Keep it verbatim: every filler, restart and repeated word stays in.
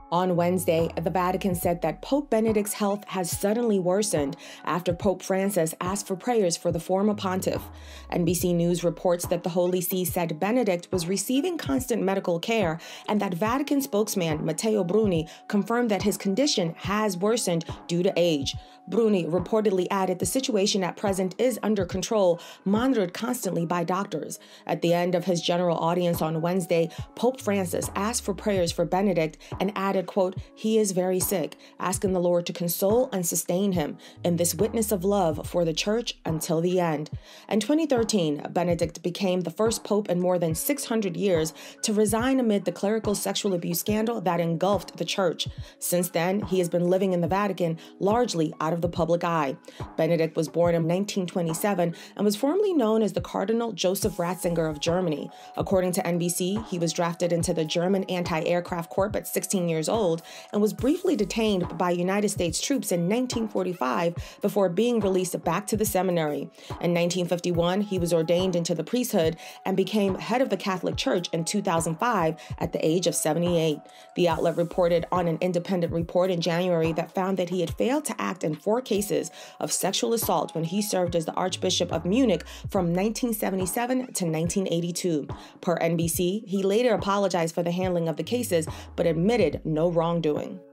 On Wednesday, the Vatican said that Pope Benedict's health has suddenly worsened after Pope Francis asked for prayers for the former pontiff. N B C News reports that the Holy See said Benedict was receiving constant medical care and that Vatican spokesman Matteo Bruni confirmed that his condition has worsened due to age. Bruni reportedly added the situation at present is under control, monitored constantly by doctors. At the end of his general audience on Wednesday, Pope Francis asked for prayers for Benedict and added, quote, "He is very sick," asking the Lord to console and sustain him in this witness of love for the Church until the end. In twenty thirteen, Benedict became the first pope in more than six hundred years to resign amid the clerical sexual abuse scandal that engulfed the Church. Since then, he has been living in the Vatican, largely out of the public eye. Benedict was born in nineteen twenty-seven and was formerly known as the Cardinal Joseph Ratzinger of Germany. According to N B C, he was drafted into the German Anti-Aircraft Corps at sixteen years old and was briefly detained by United States troops in nineteen forty-five before being released back to the seminary. In nineteen fifty-one, he was ordained into the priesthood and became head of the Catholic Church in two thousand five at the age of seventy-eight. The outlet reported on an independent report in January that found that he had failed to act in four cases of sexual assault when he served as the Archbishop of Munich from nineteen seventy-seven to nineteen eighty-two. Per N B C, he later apologized for the handling of the cases, but admitted no wrongdoing.